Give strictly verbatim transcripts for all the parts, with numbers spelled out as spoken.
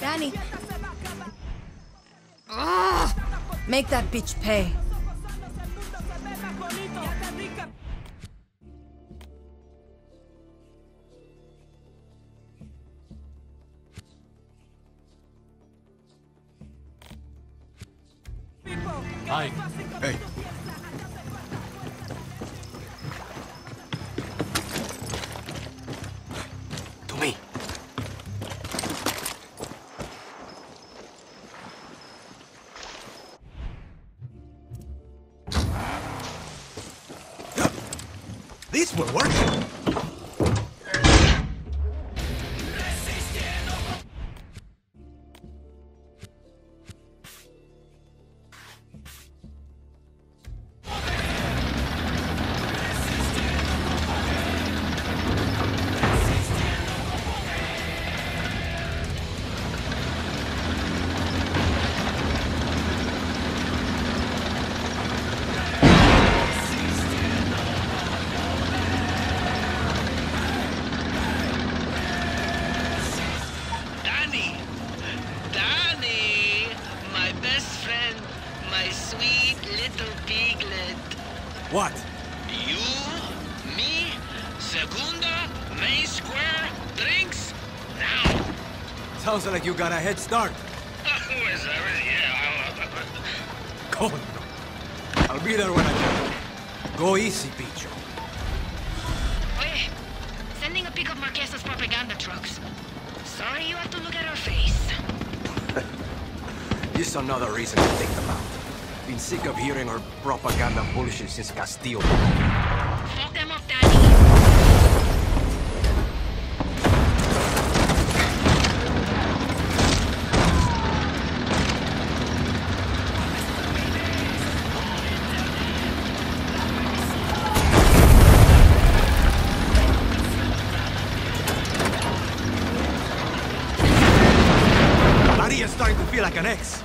Danny. Ugh. Make that bitch pay. Hi. Hey. To me. This will work. What? You, me, Segunda, Main Square, drinks, now. Sounds like you got a head start. Where's everything? Yeah. Go on. I'll be there when I can. Go easy, Picho. Oye, sending a pick of Marquesas propaganda trucks. Sorry you have to look at our face. Just another reason to take them out. Been sick of hearing her propaganda bullshit since Castillo. Fuck them up, Danny. Maria's starting to feel like an ex.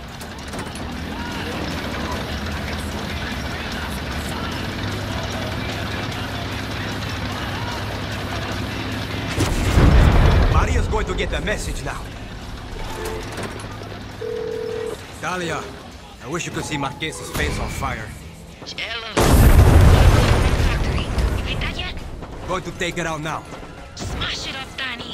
Maria's going to get the message now. Dahlia, I wish you could see Marquez's face on fire. Hello. Factory. You hit that yet? Going to take it out now. Smash it up, Danny.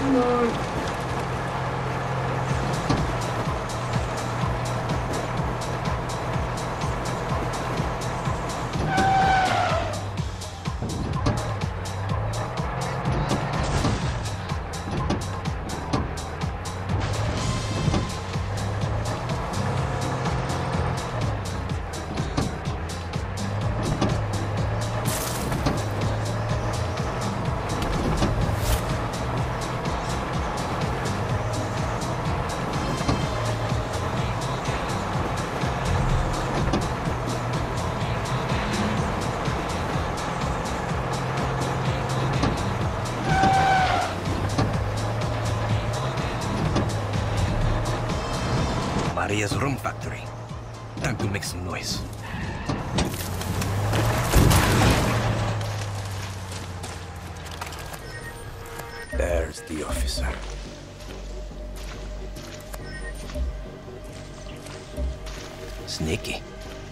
Maria's rum factory. Time to make some noise. There's the officer. Sneaky.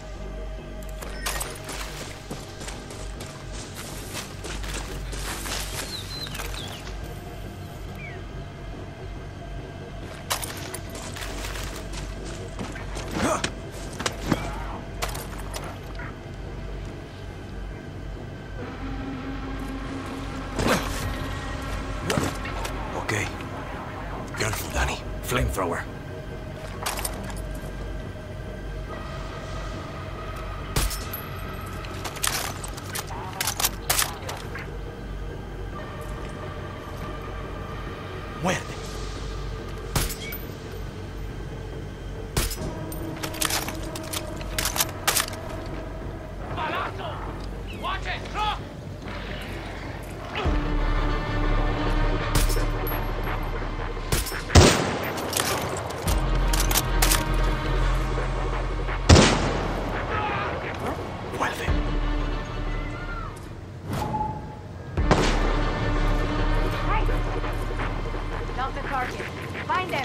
Okay. Careful, Danny. Flamethrower. Muerde. Watch it! Look! Vuelve. Not the target. Find them.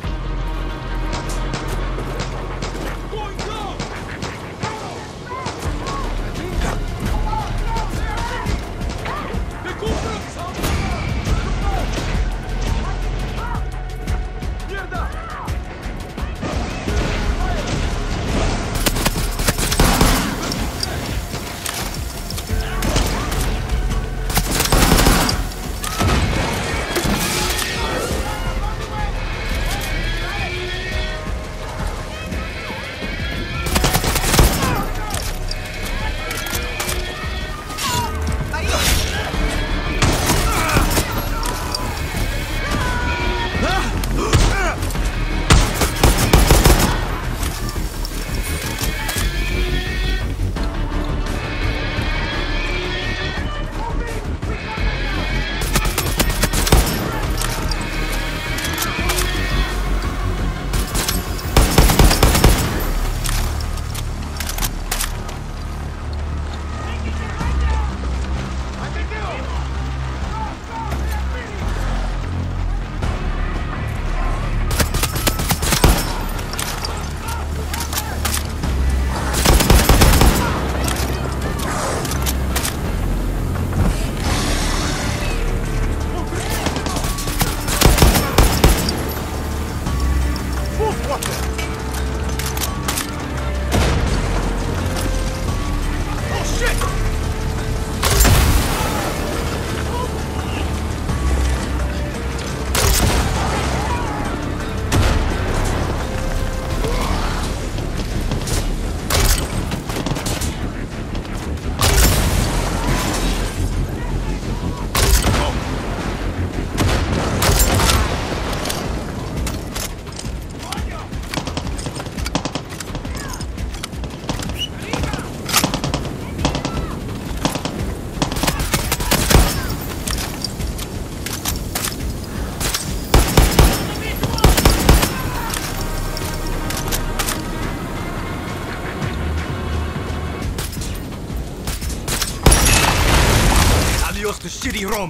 Adios to shitty Rome.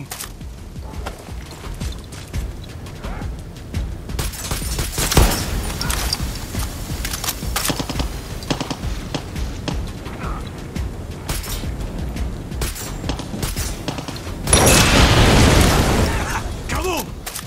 Kaboom!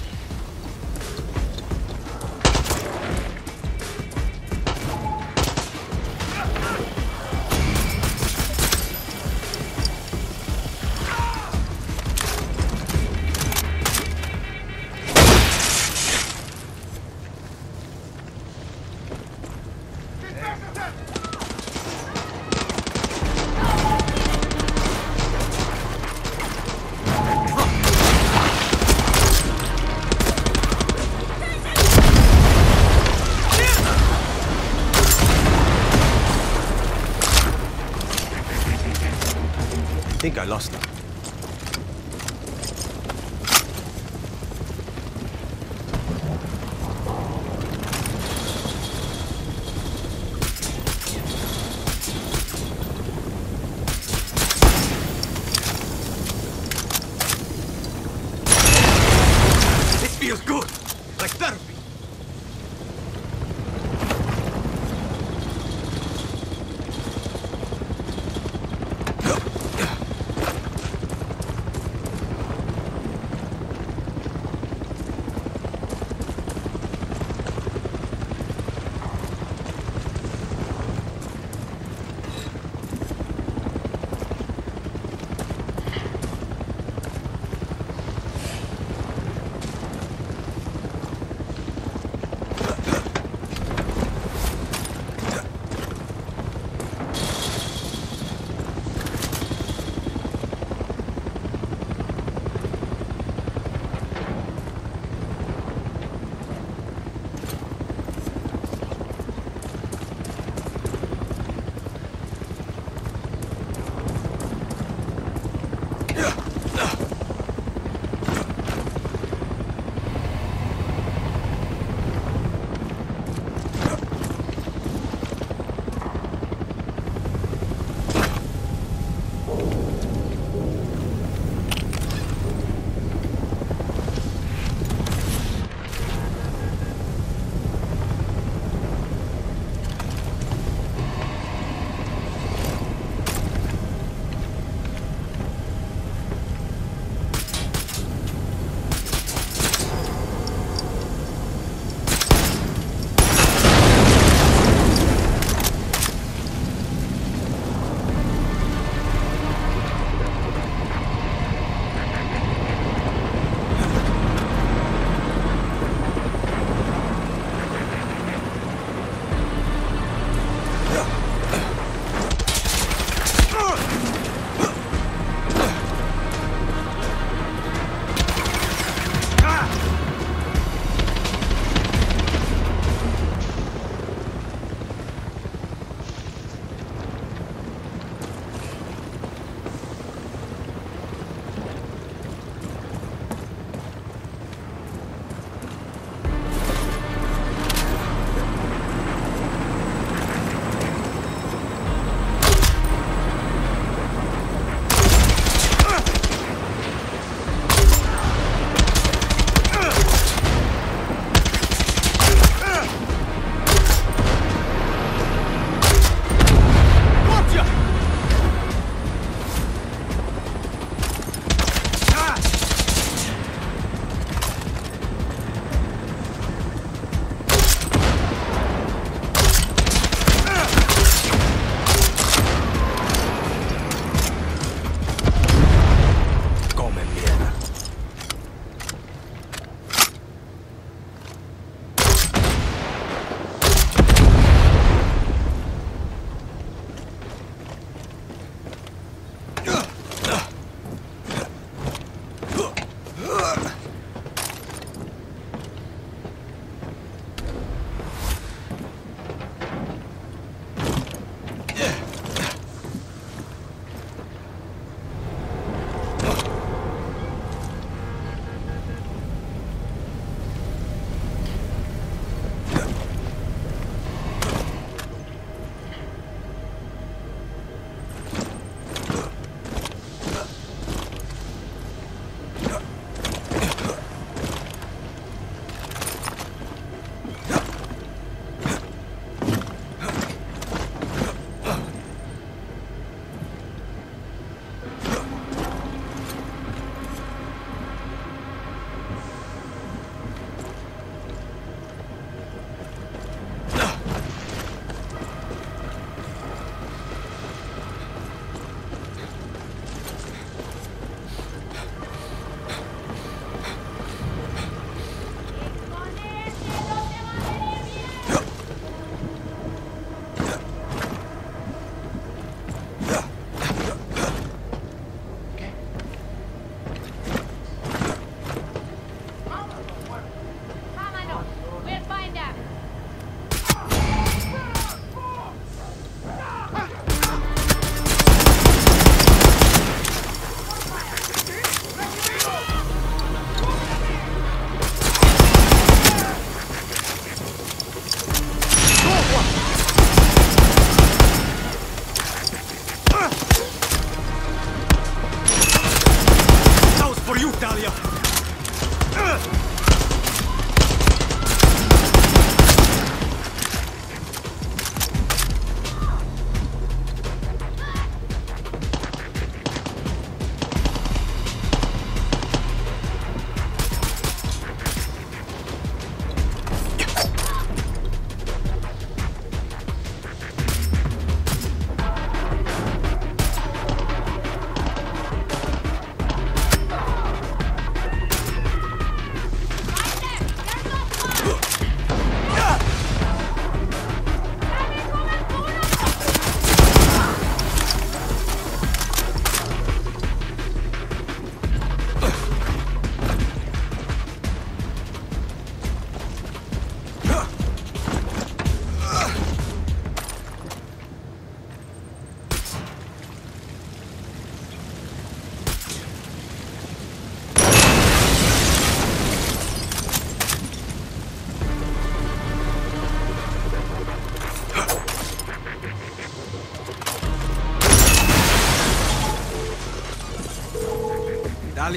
Good! Like therapy!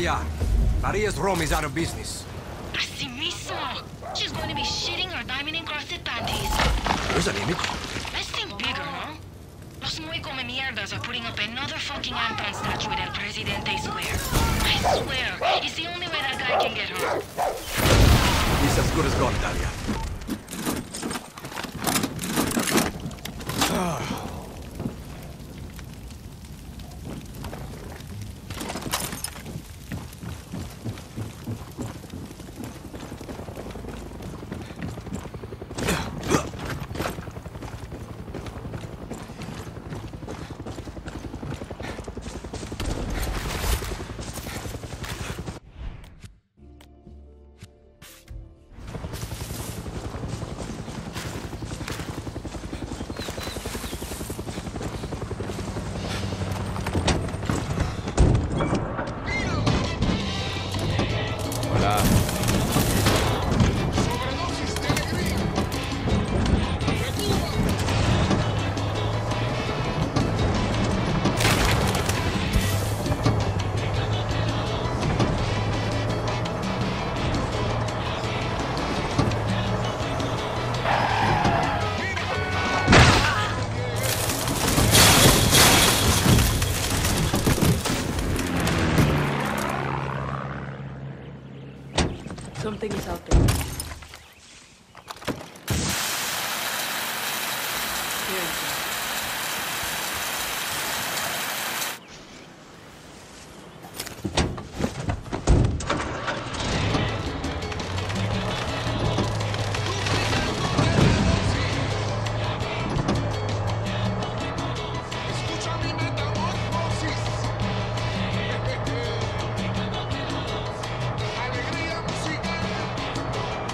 Dalia, Maria's room is out of business. Así mismo. She's going to be shitting her diamond-encrusted panties. There's an image. Let's think bigger, no? Los muy come mierdas are putting up another fucking Anton statue at El Presidente Square. I swear, it's the only way that guy can get hurt. He's as good as gone, Dalia. Something is out there. Here it is. Escucha mi metamorfosis. Alegría musical.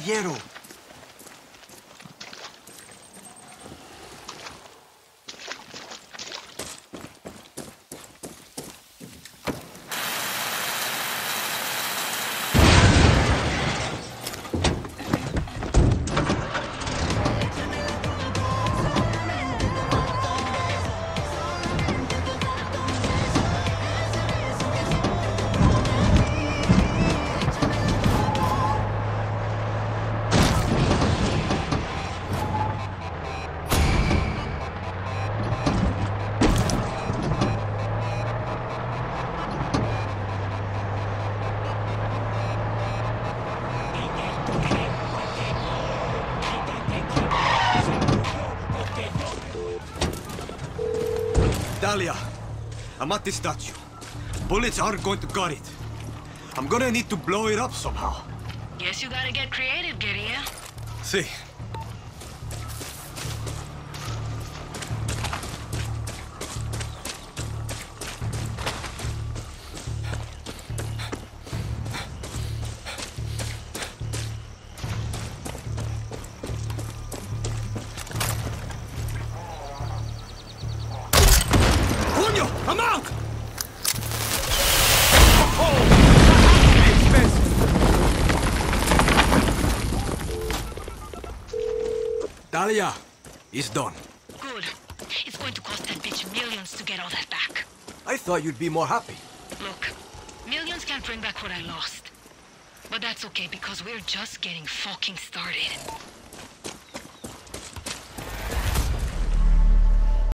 hierro. Talia, I'm at the statue. Bullets aren't going to gut it. I'm gonna need to blow it up somehow. Guess you gotta get creative, guerrilla. See. Coño, I'm out! Talia, it's done. Good. It's going to cost that bitch millions to get all that back. I thought you'd be more happy. Look, millions can't bring back what I lost. But that's okay because we're just getting fucking started.